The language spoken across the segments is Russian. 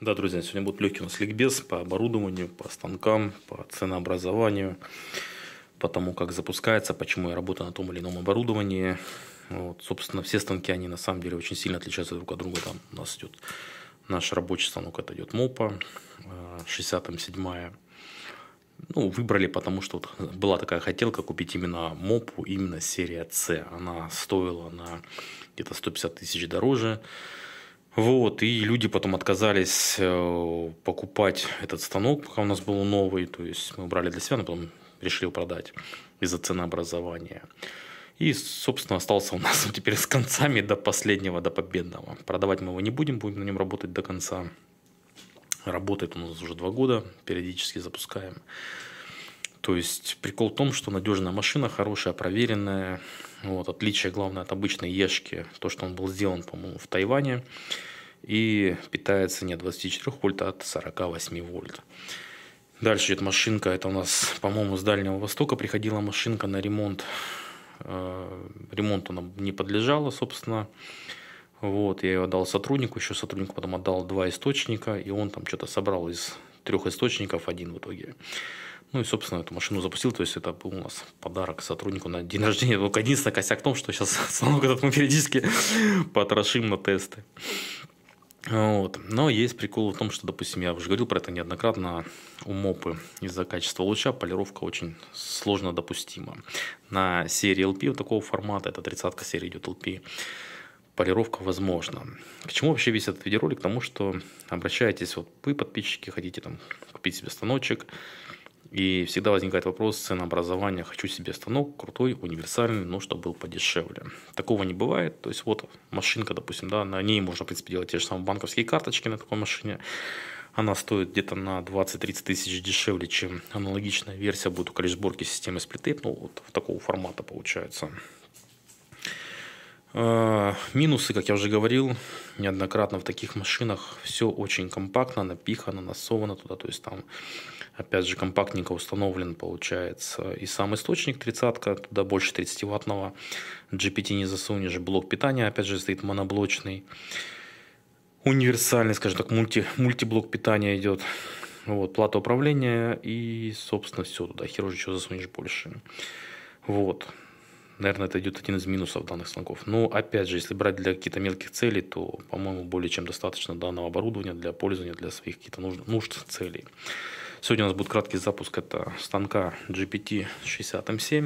Да, друзья, сегодня будет легкий у нас ликбез по оборудованию, по станкам, по ценообразованию, по тому, как запускается, почему я работаю на том или ином оборудовании. Вот, собственно, все станки, они на самом деле очень сильно отличаются друг от друга. Там у нас идет наш рабочий станок, это идет МОПа, 67-я. Ну, выбрали, потому что вот была такая хотелка купить именно МОПу, именно серия С. Она стоила на где-то 150 тысяч дороже. Вот, и люди потом отказались покупать этот станок, пока у нас был новый. То есть мы брали для себя, но потом решили его продать из-за ценообразования. И, собственно, остался у нас теперь с концами до последнего, до победного. Продавать мы его не будем, будем на нем работать до конца. Работает у нас уже 2 года, периодически запускаем. То есть прикол в том, что надежная машина, хорошая, проверенная. Вот, отличие главное от обычной Ешки, то, что он был сделан, по-моему, в Тайване. И питается не от 24 вольт, а от 48 вольт. Дальше идет машинка. Это у нас, по-моему, с Дальнего Востока приходила машинка на ремонт. Ремонту она не подлежала, собственно. Вот, я ее отдал сотруднику, еще сотруднику потом отдал 2 источника, и он там что-то собрал из 3 источников один в итоге. Ну и, собственно, эту машину запустил, то есть это был у нас подарок сотруднику на день рождения. Только единственный косяк в том, что сейчас станок этот мы периодически потрошим на тесты. Вот. Но есть прикол в том, что, допустим, я уже говорил про это неоднократно, у МОПы из-за качества луча полировка очень сложно допустима. На серии LP вот такого формата, это 30-ка серия идет LP, полировка возможна. К чему вообще весь этот видеоролик? К тому, что обращаетесь, вот вы, подписчики, хотите там купить себе станочек, и всегда возникает вопрос ценообразования. Хочу себе станок крутой, универсальный, но чтобы был подешевле. Такого не бывает. То есть вот машинка, допустим, да, на ней можно, в принципе, делать те же самые банковские карточки на такой машине. Она стоит где-то на 20-30 тысяч дешевле, чем аналогичная версия будет у колледж-сборки системы Splittape. Ну, вот в такого формата получается. Минусы, как я уже говорил неоднократно, в таких машинах все очень компактно, напихано, насовано туда. То есть там, опять же, компактненько установлен, получается, и сам источник 30-ка, туда больше 30-ваттного GPT не засунешь. Блок питания, опять же, стоит моноблочный, универсальный, скажем так, мультиблок питания идет. Вот, плата управления и, собственно, все туда. Хер уже что засунешь больше. Вот. Наверное, это идет один из минусов данных станков. Но, опять же, если брать для каких-то мелких целей, то, по-моему, более чем достаточно данного оборудования для пользования, для своих каких-то нужд целей. Сегодня у нас будет краткий запуск. Это станка GPT-60M7.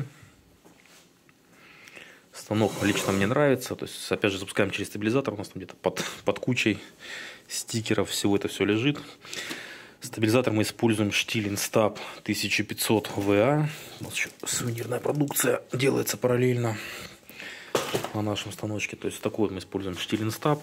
Станок лично мне нравится. То есть, опять же, запускаем через стабилизатор. У нас там где-то под кучей стикеров всего это все лежит. Стабилизатор мы используем штиль Instap 1500 VA. У нас еще сувенирная продукция делается параллельно на нашем станочке. То есть такой вот мы используем штиль Instap.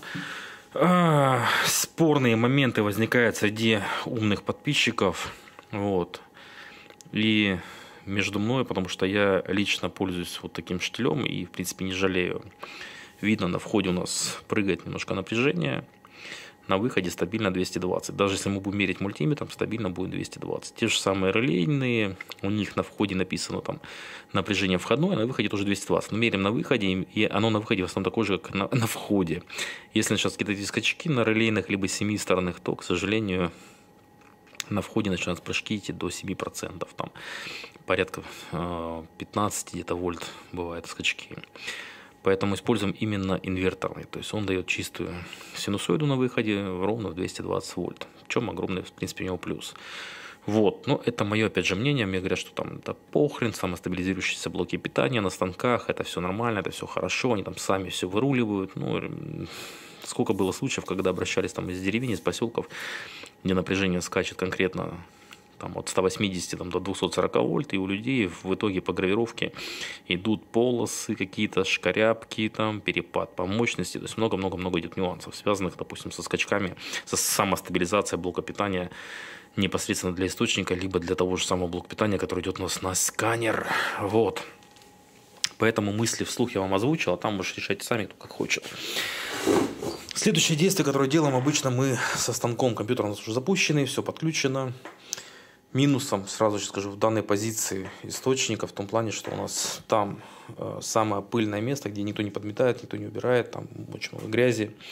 Спорные моменты возникают среди умных подписчиков. Вот. И между мной, потому что я лично пользуюсь вот таким штилем и, в принципе, не жалею. Видно, на входе у нас прыгает немножко напряжение. На выходе стабильно 220. Даже если мы будем мерить мультиметром, стабильно будет 220. Те же самые релейные, у них на входе написано там напряжение входное, а на выходе тоже 220. Но меряем на выходе, и оно на выходе в основном такое же, как на входе. Если сейчас какие-то эти скачки на релейных либо семисторонних, то, к сожалению, на входе начинают прыжки идти до 7%. Там порядка 15 где-то вольт бывают скачки. Поэтому используем именно инверторный. То есть он дает чистую синусоиду на выходе ровно в 220 вольт. В чем огромный, в принципе, у него плюс. Вот. Но это мое, опять же, мнение. Мне говорят, что там это похрен, самостабилизирующиеся блоки питания на станках. Это все нормально, это все хорошо. Они там сами все выруливают. Ну, сколько было случаев, когда обращались там из деревень, из поселков, где напряжение скачет конкретно там, от 180 там, до 240 вольт, и у людей в итоге по гравировке идут полосы, какие-то шкарябки, там, перепад по мощности, то есть много-много-много идет нюансов, связанных, допустим, со скачками, со самостабилизацией блока питания непосредственно для источника, либо для того же самого блока питания, который идет у нас на сканер. Вот. Поэтому мысли вслух я вам озвучил, а там уж решайте сами, кто как хочет. Следующее действие, которое делаем обычно, мы со станком, компьютер у нас уже запущенный, все подключено. Минусом, сразу же скажу, в данной позиции источника, в том плане, что у нас там самое пыльное место, где никто не подметает, никто не убирает, там очень много грязи.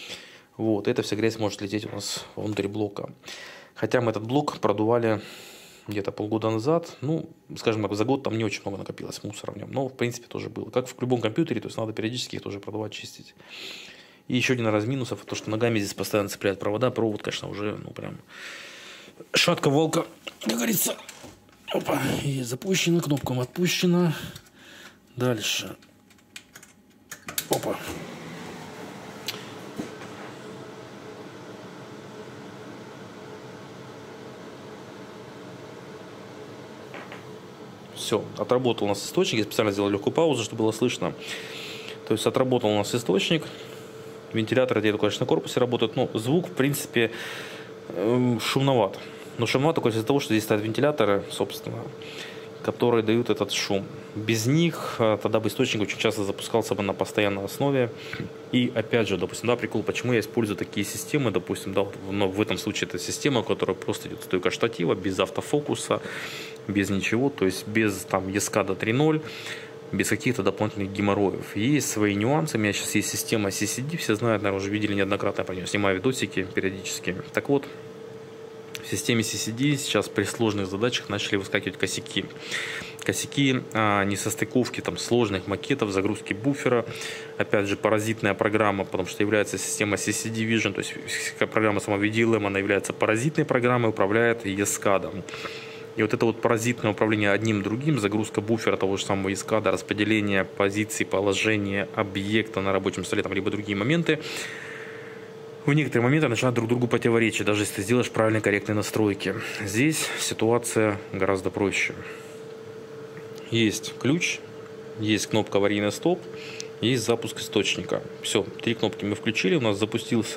Вот, эта вся грязь может лететь у нас внутрь блока. Хотя мы этот блок продували где-то полгода назад, ну, скажем так, за год там не очень много накопилось мусора в нем, но в принципе тоже было. Как в любом компьютере, то есть надо периодически их тоже продувать, чистить. И еще один раз минусов, то что ногами здесь постоянно цепляют провода, провод, конечно, уже, ну, прям шатка волка, как говорится. Опа, и запущена, кнопком отпущена. Дальше. Опа. Все, отработал у нас источник. Я специально сделал легкую паузу, чтобы было слышно. То есть отработал у нас источник. Вентилятор где-то, конечно, на корпусе работает. Но звук, в принципе, шумноват. Но шумноват только из-за того, что здесь стоят вентиляторы, собственно, которые дают этот шум. Без них тогда бы источник очень часто запускался бы на постоянной основе. И опять же, допустим, да, прикол, почему я использую такие системы, допустим, да, но в этом случае это система, которая просто идет стойка штатива, без автофокуса, без ничего, то есть без там ESCADA 3.0, без каких-то дополнительных геморроев. Есть свои нюансы, у меня сейчас есть система CCD, все знают, наверное, уже видели неоднократно, я по ней снимаю видосики периодически. Так вот, в системе CCD сейчас при сложных задачах начали выскакивать косяки. Косяки несостыковки там, сложных макетов, загрузки буфера. Опять же, паразитная программа, потому что является система CCD Vision, то есть программа сама VDLM, она является паразитной программой, управляет ESCADA. И вот это вот паразитное управление одним другим, загрузка буфера того же самого ESCADA, распределение позиций, положения объекта на рабочем столе, там, либо другие моменты, в некоторые моменты начинают друг другу противоречить, даже если ты сделаешь правильные корректные настройки. Здесь ситуация гораздо проще. Есть ключ, есть кнопка аварийный стоп, есть запуск источника. Все, 3 кнопки мы включили, у нас запустилась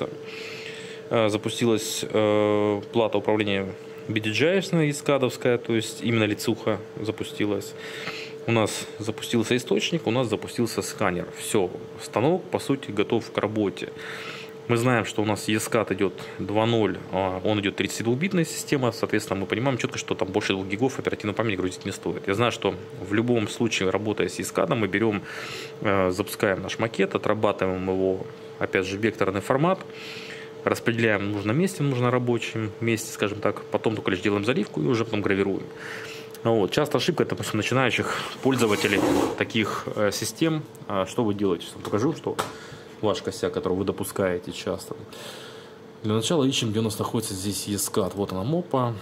плата управления BDJ-шная, ESCADовская, то есть именно лицуха запустилась. У нас запустился источник, у нас запустился сканер. Все, станок по сути готов к работе. Мы знаем, что у нас ESCAD идет 2.0, он идет 32-битная система, соответственно, мы понимаем четко, что там больше 2 гигов оперативной памяти грузить не стоит. Я знаю, что в любом случае, работая с ESCAD, мы берем, запускаем наш макет, отрабатываем его, опять же, векторный формат, распределяем в нужном месте, в нужном рабочем месте, скажем так, потом только лишь делаем заливку и уже потом гравируем. Вот. Часто ошибка, это, допустим, начинающих пользователей таких систем. Что вы делаете? Покажу, что ваш косяк, который вы допускаете часто. Для начала ищем, где у нас находится здесь ESCAD. Вот она, мопа.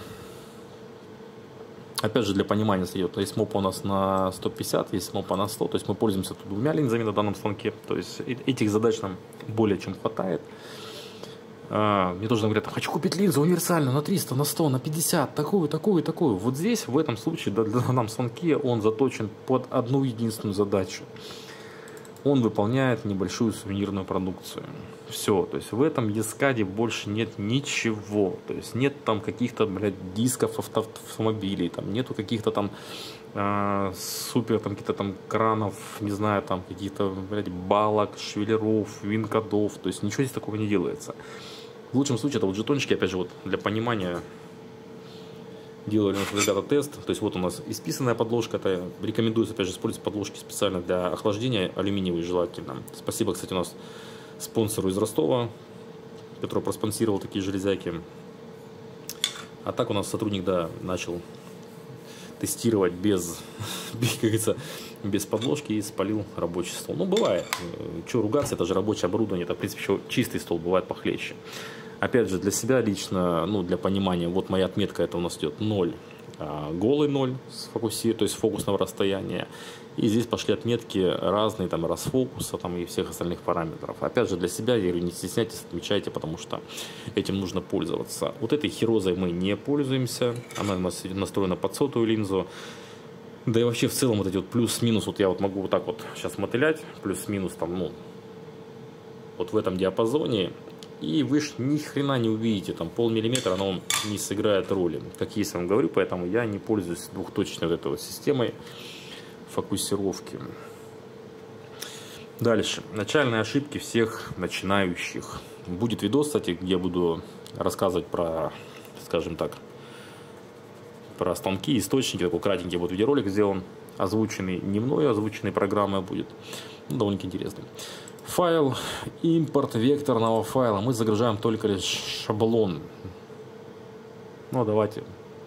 Опять же, для понимания идет. Есть мопа у нас на 150, есть мопа на 100. То есть мы пользуемся тут 2 линзами на данном станке. То есть этих задач нам более чем хватает. Мне тоже говорят, хочу купить линзу универсальную на 300, на 100, на 50, такую, такую, такую. Вот здесь, в этом случае, на данном станке он заточен под одну единственную задачу. Он выполняет небольшую сувенирную продукцию. Все, то есть в этом ESCAD больше нет ничего. То есть нет там каких-то, дисков автомобилей, там нету каких-то там супер там каких-то там кранов, не знаю, там каких-то, балок, швеллеров, винкодов. То есть ничего здесь такого не делается. В лучшем случае это вот жетончики, опять же, вот для понимания. Делали у нас ребята тест, то есть вот у нас исписанная подложка, это рекомендуется опять же использовать подложки специально для охлаждения, алюминиевые желательно. Спасибо, кстати, у нас спонсору из Ростова, который проспонсировал такие железяки. А так у нас сотрудник, да, начал тестировать без, как говорится, без подложки и спалил рабочий стол. Ну, бывает. Что ругаться, это же рабочее оборудование, это, в принципе, еще чистый стол, бывает похлеще. Опять же, для себя лично, ну, для понимания, вот моя отметка, это у нас идет 0, голый 0, то есть фокусного расстояния. И здесь пошли отметки разные, там, расфокуса, там, и всех остальных параметров. Опять же, для себя, я говорю, не стесняйтесь, отмечайте, потому что этим нужно пользоваться. Вот этой хирозой мы не пользуемся, она у нас настроена под 100-ю линзу. Да и вообще, в целом, вот эти вот плюс-минус, вот я вот могу вот так вот сейчас мотылять, плюс-минус, там, ну, вот в этом диапазоне. И вы ж ни хрена не увидите, там полмиллиметра, оно не сыграет роли. Как есть, я вам говорю, поэтому я не пользуюсь двухточной вот этой вот системой фокусировки. Дальше. Начальные ошибки всех начинающих. Будет видос, кстати, где я буду рассказывать про, скажем так, про станки, источники. Такой кратенький вот видеоролик сделан, озвученный не мной, озвученный программой будет. Ну, довольно-таки интересный. Файл, импорт векторного файла. Мы загружаем только лишь шаблон. Ну, давайте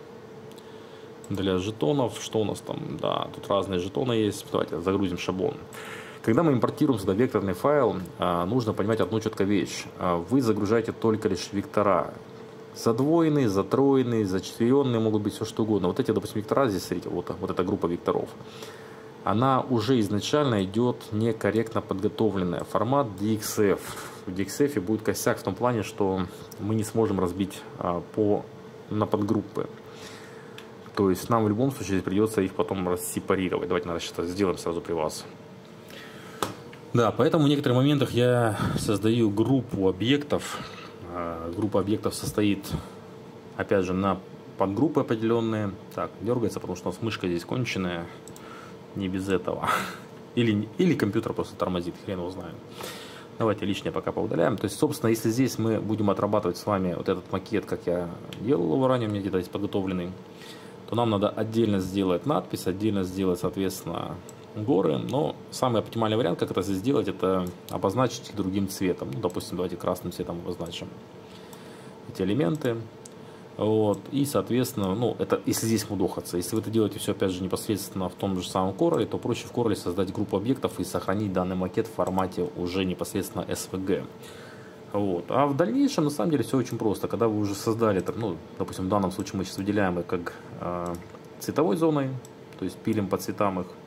для жетонов. Что у нас там? Да, тут разные жетоны есть. Давайте загрузим шаблон. Когда мы импортируем сюда векторный файл, нужно понимать одну четкую вещь. Вы загружаете только лишь вектора. Задвоенные, затроенные, зачетверенные, могут быть все что угодно. Вот эти, допустим, вектора здесь, смотрите, вот эта группа векторов. Она уже изначально идет некорректно подготовленная. Формат DXF. В DXF будет косяк в том плане, что мы не сможем разбить на подгруппы. То есть нам в любом случае придется их потом рассепарировать. Давайте надо сейчас сделаем сразу при вас. Да, поэтому в некоторых моментах я создаю группу объектов. Группа объектов состоит, опять же, на подгруппы определенные. Так, дергается, потому что у нас мышка здесь конченая. Не без этого. Или компьютер просто тормозит, хрен его знает. Давайте лишнее пока поудаляем. То есть, собственно, если здесь мы будем отрабатывать с вами вот этот макет, как я делал его ранее, у меня где-то здесь подготовленный, то нам надо отдельно сделать надпись, отдельно сделать, соответственно, горы. Но самый оптимальный вариант, как это здесь сделать, это обозначить их другим цветом. Ну, допустим, давайте красным цветом обозначим эти элементы. Вот. И, соответственно, ну, это если здесь мудохаться. Если вы это делаете все, опять же, непосредственно в том же самом Corel, то проще в Corel создать группу объектов и сохранить данный макет в формате уже непосредственно SVG. Вот. А в дальнейшем, на самом деле, все очень просто. Когда вы уже создали, ну, допустим, в данном случае мы сейчас выделяем их как цветовой зоной, то есть пилим по цветам их.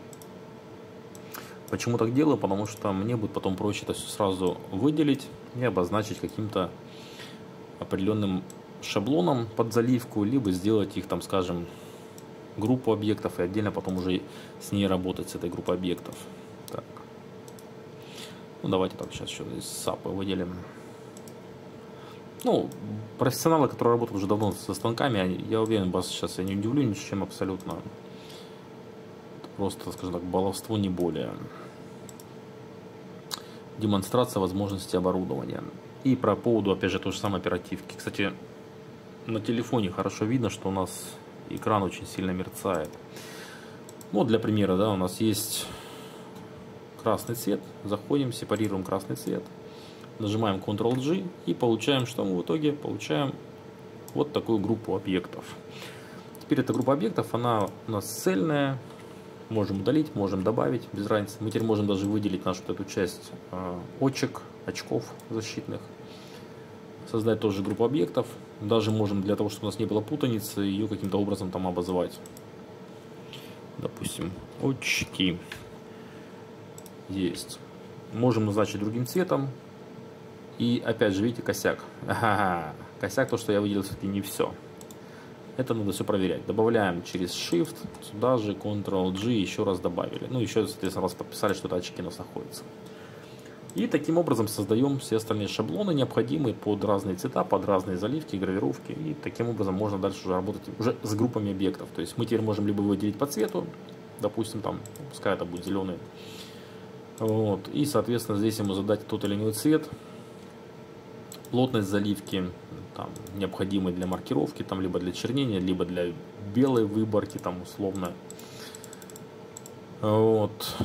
Почему так делаю? Потому что мне будет потом проще это все сразу выделить и обозначить каким-то определенным шаблоном под заливку, либо сделать их, там, скажем, группу объектов и отдельно потом уже с ней работать, с этой группой объектов. Так. Ну, давайте так, сейчас еще здесь сапы выделим. Ну, профессионалы, которые работают уже давно со станками, я уверен, вас сейчас я не удивлю ничем абсолютно. Это просто, скажем так, баловство, не более. Демонстрация возможностей оборудования. И про поводу, опять же, той же самой оперативки. Кстати, на телефоне хорошо видно, что у нас экран очень сильно мерцает. Вот для примера, да, у нас есть красный цвет. Заходим, сепарируем красный цвет. Нажимаем Ctrl-G и получаем, что мы в итоге получаем вот такую группу объектов. Теперь эта группа объектов, она у нас цельная. Можем удалить, можем добавить, без разницы. Мы теперь можем даже выделить нашу вот эту часть очков защитных. Создать тоже группу объектов. Даже можем для того, чтобы у нас не было путаницы, ее каким-то образом там обозвать. Допустим, очки. Есть. Можем назначить другим цветом. И опять же, видите, косяк. Ага, косяк, то, что я выделил, все-таки не все. Это надо все проверять. Добавляем через Shift, сюда же Ctrl-G, еще раз добавили. Ну, еще, соответственно, раз подписали, что это очки у нас находятся. И таким образом создаем все остальные шаблоны, необходимые под разные цвета, под разные заливки, гравировки. И таким образом можно дальше уже работать уже с группами объектов. То есть мы теперь можем либо выделить по цвету, допустим, там, пускай это будет зеленый. Вот. И, соответственно, здесь ему задать тот или иной цвет, плотность заливки, там, необходимой для маркировки, там, либо для чернения, либо для белой выборки, там, условно. Вот.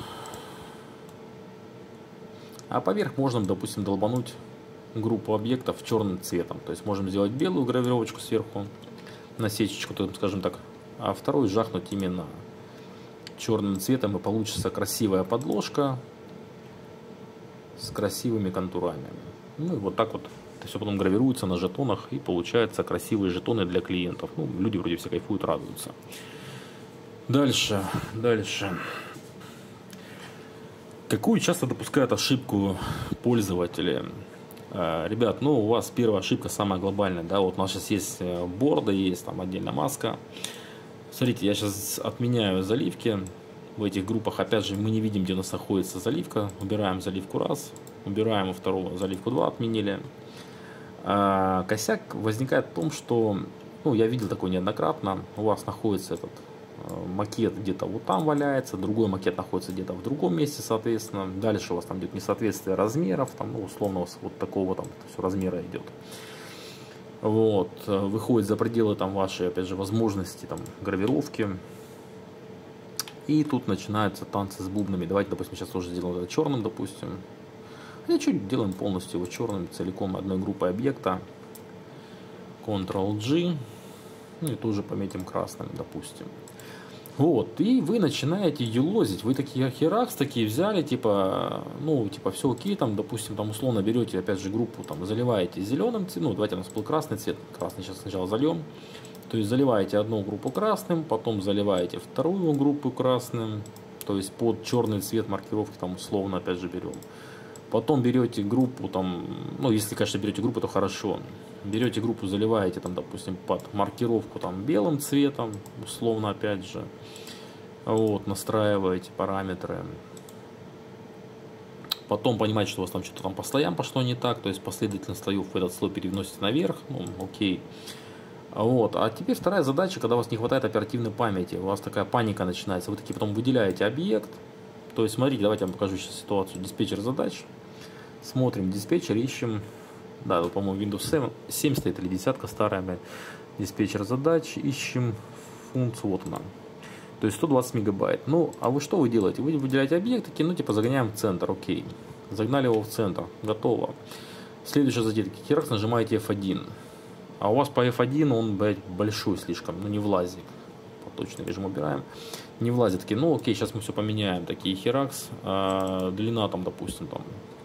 А поверх можно, допустим, долбануть группу объектов черным цветом. То есть можем сделать белую гравировочку сверху, насечечку, скажем так, а второй жахнуть именно черным цветом, и получится красивая подложка с красивыми контурами. Ну и вот так вот это все потом гравируется на жетонах, и получаются красивые жетоны для клиентов. Ну, люди вроде все кайфуют, радуются. Дальше. Какую часто допускают ошибку пользователи? Ребят, ну у вас первая ошибка самая глобальная, да, вот у нас сейчас есть борда, есть там отдельно маска. Смотрите, я сейчас отменяю заливки в этих группах, опять же мы не видим, где у нас находится заливка. Убираем заливку раз, убираем вторую заливку 2, отменили. Косяк возникает в том, что, ну я видел такое неоднократно, у вас находится этот макет где-то вот там валяется, другой макет находится где-то в другом месте, соответственно. Дальше у вас там идет несоответствие размеров, там, ну, условно, у вас вот такого там все размера идет. Вот, выходит за пределы там вашей, опять же, возможности там гравировки. И тут начинаются танцы с бубнами. Давайте, допустим, сейчас тоже сделаем это черным, допустим. Хотя чуть делаем полностью его черным, целиком одной группой объекта. Ctrl-G. Ну и тоже пометим красным, допустим. Вот, и вы начинаете юлозить. Вы такие херакс такие взяли, типа, ну, типа, все окей, там, допустим, там, условно берете, опять же, группу, там, заливаете зеленым цветом, ну, давайте у нас был красный цвет, красный сейчас сначала зальем. То есть заливаете одну группу красным, потом заливаете вторую группу красным, то есть под черный цвет маркировки, там, условно, опять же, берем. Потом берете группу, там, ну, если, конечно, берете группу, то хорошо. Берете группу, заливаете, там, допустим, под маркировку, там, белым цветом, условно, опять же. Вот, настраиваете параметры. Потом понимаете, что у вас там что-то там по слоям пошло не так, то есть последовательность слоев в этот слой переносите наверх, ну, окей. Вот. А теперь вторая задача, когда у вас не хватает оперативной памяти, у вас такая паника начинается, вы такие потом выделяете объект. То есть, смотрите, давайте я вам покажу сейчас ситуацию. Диспетчер задач. Смотрим диспетчер, ищем. Да, тут, по-моему, Windows 7 стоит или десятка старая. Диспетчер задач. Ищем функцию. Вот она. То есть 120 мегабайт. Ну, а вы что вы делаете? Вы выделяете объект, такие, ну, типа, загоняем в центр. Окей. Загнали его в центр. Готово. Следующая задача. Херакс, нажимаете F1. А у вас по F1 он, блядь, большой слишком. Ну, не влазит. По точный режим убираем. Не влазит. Такие, ну, окей, сейчас мы все поменяем. Такие херакс. Длина там, допустим, там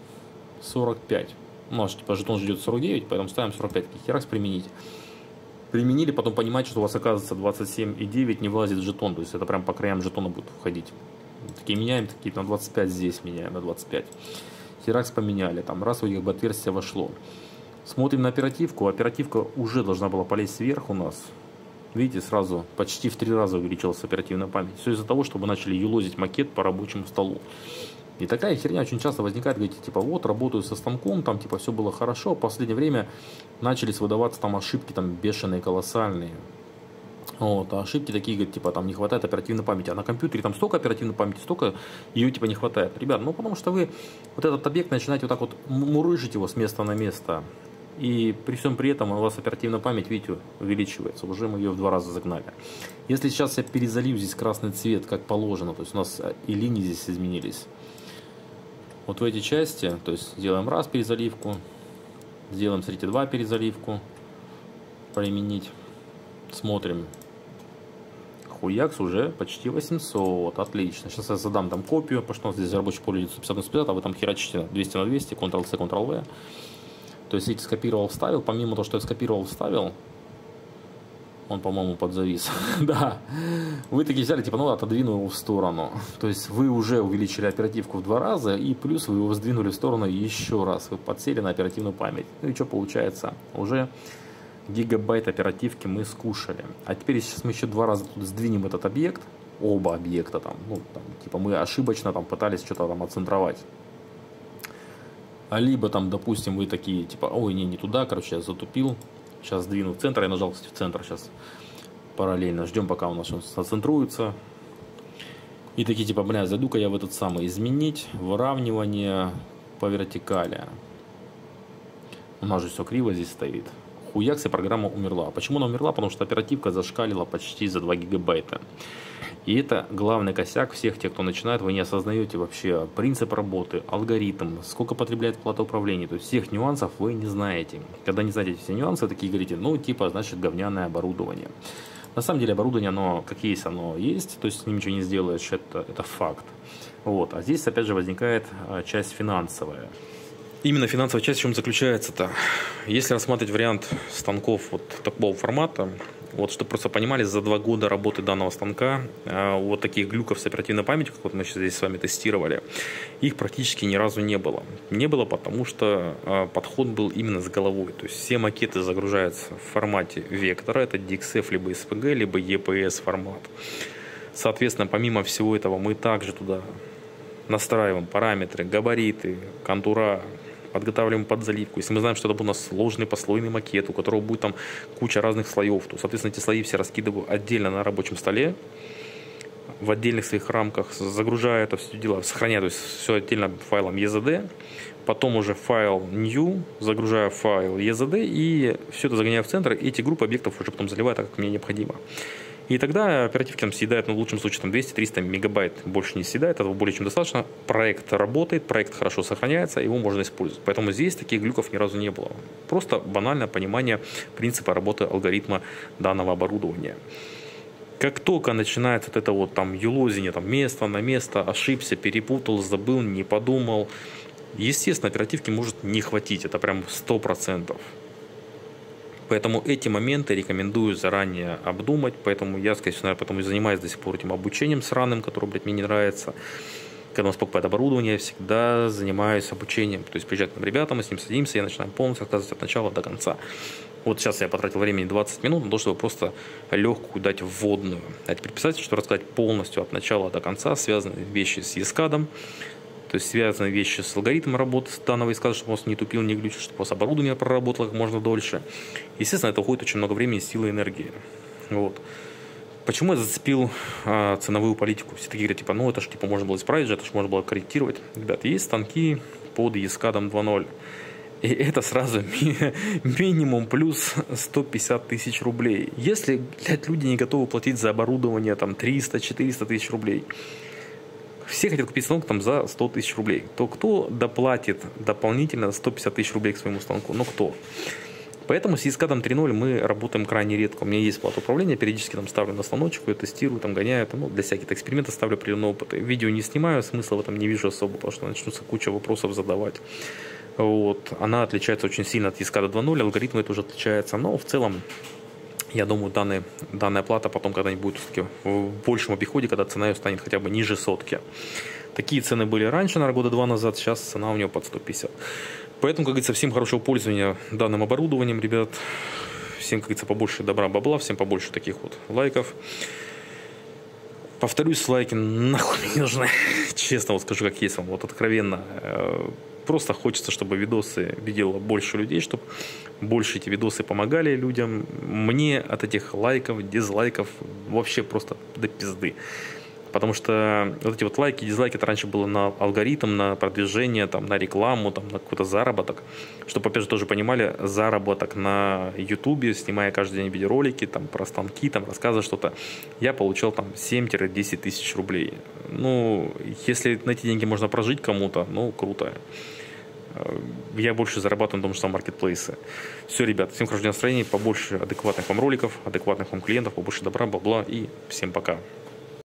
45. У нас типа жетон ждет 49, поэтому ставим 45. Херакс применить. Применили, потом понимаете, что у вас оказывается 27,9 не влазит в жетон. То есть это прям по краям жетона будет входить. Такие меняем, такие на 25 здесь меняем, на 25. Херакс поменяли. Там раз вроде как бы отверстие вошло. Смотрим на оперативку. Оперативка уже должна была полезть вверх у нас. Видите, сразу почти в 3 раза увеличилась оперативная память. Все из-за того, чтобы начали юлозить макет по рабочему столу. И такая херня очень часто возникает, говорите, типа, вот, работаю со станком, там, типа, все было хорошо, в последнее время начались выдаваться там ошибки, там, бешеные, колоссальные. Вот, а ошибки такие, говорят, типа, там, не хватает оперативной памяти, а на компьютере там столько оперативной памяти, столько ее, типа, не хватает. Ребят, ну, потому что вы вот этот объект начинаете вот так вот мурыжить его с места на место, и при всем при этом у вас оперативная память, видите, увеличивается, уже мы ее в 2 раза загнали. Если сейчас я перезалью здесь красный цвет, как положено, то есть у нас и линии здесь изменились. Вот в эти части, то есть сделаем раз перезаливку, сделаем, смотрите, 2 перезаливку, применить, смотрим, хуякс уже почти 800, отлично. Сейчас я задам там копию, потому что у нас здесь рабочий поле 150 на 150, а вы там херачите 200 на 200, Ctrl-C, Ctrl-V. То есть, видите, скопировал, вставил, помимо того, что я скопировал, вставил, он, по-моему, подзавис. Да. Вы такие взяли, типа, ну, отодвинул его в сторону. То есть, вы уже увеличили оперативку в 2 раза, и плюс вы его сдвинули в сторону еще раз. Вы подсели на оперативную память. Ну, и что получается? Уже гигабайт оперативки мы скушали. А теперь, сейчас мы еще 2 раза тут сдвинем этот объект, оба объекта там, ну, там, типа, мы ошибочно там пытались что-то там отцентровать. А либо там, допустим, вы такие, типа, ой, не туда, короче, я затупил. Сейчас сдвину в центр, я нажал, кстати, в центр сейчас параллельно. Ждем, пока у нас он соцентруется. И такие, типа, бля, зайду-ка я в этот самый изменить, выравнивание по вертикали. У нас же все криво здесь стоит. Хуякс, и программа умерла. Почему она умерла? Потому что оперативка зашкалила почти за 2 гигабайта. И это главный косяк всех тех, кто начинает. Вы не осознаете вообще принцип работы, алгоритм, сколько потребляет плата управления. То есть всех нюансов вы не знаете. Когда не знаете все нюансы, вы такие говорите, ну типа, значит, говняное оборудование. На самом деле оборудование, оно как есть, оно есть. То есть с ним ничего не сделаешь, это факт. Вот. А здесь опять же возникает часть финансовая. Именно финансовая часть в чем заключается-то? Если рассматривать вариант станков вот такого формата, вот чтобы просто понимали, за 2 года работы данного станка вот таких глюков с оперативной памятью, как вот мы сейчас здесь с вами тестировали, их практически ни разу не было. Не было, потому что подход был именно с головой. То есть все макеты загружаются в формате вектора, это DXF, либо SPG, либо EPS формат. Соответственно, помимо всего этого, мы также туда настраиваем параметры, габариты, контура, подготавливаем под заливку. Если мы знаем, что это будет у нас сложный послойный макет, у которого будет там куча разных слоев, то, соответственно, эти слои все раскидываю отдельно на рабочем столе, в отдельных своих рамках, загружаю это все дело, сохраняю, то есть все отдельно файлом EZD, потом уже файл new, загружаю файл EZD и все это загоняю в центр, и эти группы объектов уже потом заливаю так, как мне необходимо. И тогда оперативки там съедают, ну, в лучшем случае, там 200-300 мегабайт, больше не съедает, этого более чем достаточно. Проект работает, проект хорошо сохраняется, его можно использовать. Поэтому здесь таких глюков ни разу не было. Просто банальное понимание принципа работы алгоритма данного оборудования. Как только начинается вот это вот там юлозение, там место на место, ошибся, перепутал, забыл, не подумал, естественно, оперативки может не хватить, это прям 100%. Поэтому эти моменты рекомендую заранее обдумать. Поэтому я, скорее всего, поэтому и занимаюсь до сих пор этим обучением сраным, которое, блядь, мне не нравится. Когда у нас покупают оборудование, я всегда занимаюсь обучением. То есть приезжают к нам ребята, мы с ним садимся, я начинаю полностью рассказывать от начала до конца. Вот сейчас я потратил времени 20 минут на то, чтобы просто легкую дать вводную. А теперь представьте, что рассказать полностью от начала до конца связанные вещи с ESCAD, то есть связанные вещи с алгоритмом работы данного ESCAD, чтобы он не тупил, не глючил, чтобы у вас оборудование проработало как можно дольше. Естественно, это уходит очень много времени, силы и энергии. Вот. Почему я зацепил ценовую политику? Все такие говорят, типа, ну это же типа можно было исправить, это же можно было корректировать. Ребят, есть станки под ESCAD 2.0. И это сразу минимум плюс 150 тысяч рублей. Если, блядь, люди не готовы платить за оборудование там 300-400 тысяч рублей, все хотят купить станок там за 100 тысяч рублей, то кто доплатит дополнительно 150 тысяч рублей к своему станку? Ну кто? Поэтому с ESCAD 3.0 мы работаем крайне редко. У меня есть плата управления, периодически там ставлю на станочек, ее тестирую, там гоняю, там, ну, для всяких экспериментов ставлю определенный опыт. Видео не снимаю, смысла в этом не вижу особо, потому что начнутся куча вопросов задавать. Вот. Она отличается очень сильно от ESCAD 2.0, алгоритмы тоже отличаются, но в целом я думаю, данная плата потом когда-нибудь будет все-таки в большем обиходе, когда цена ее станет хотя бы ниже сотки. Такие цены были раньше, наверное, года 2 назад, сейчас цена у нее под 150. Поэтому, как говорится, всем хорошего пользования данным оборудованием, ребят. Всем, как говорится, побольше добра, бабла, всем побольше таких вот лайков. Повторюсь, лайки нахуй не нужны. Честно вот скажу, как есть вам, вот откровенно. Просто хочется, чтобы видосы видело больше людей, чтобы больше эти видосы помогали людям. Мне от этих лайков, дизлайков вообще просто до пизды. Потому что вот эти вот лайки, дизлайки, это раньше было на алгоритм, на продвижение, там, на рекламу, там, на какой-то заработок. Чтобы, опять же, тоже понимали, заработок на Ютубе, снимая каждый день видеоролики, там, про станки, там, рассказывая что-то, я получал там 7-10 тысяч рублей. Ну, если на эти деньги можно прожить кому-то, ну, круто. Я больше зарабатываю на том же самом маркетплейсе. Все, ребят, всем хорошего настроения, побольше адекватных вам роликов, адекватных вам клиентов, побольше добра, бабла и всем пока.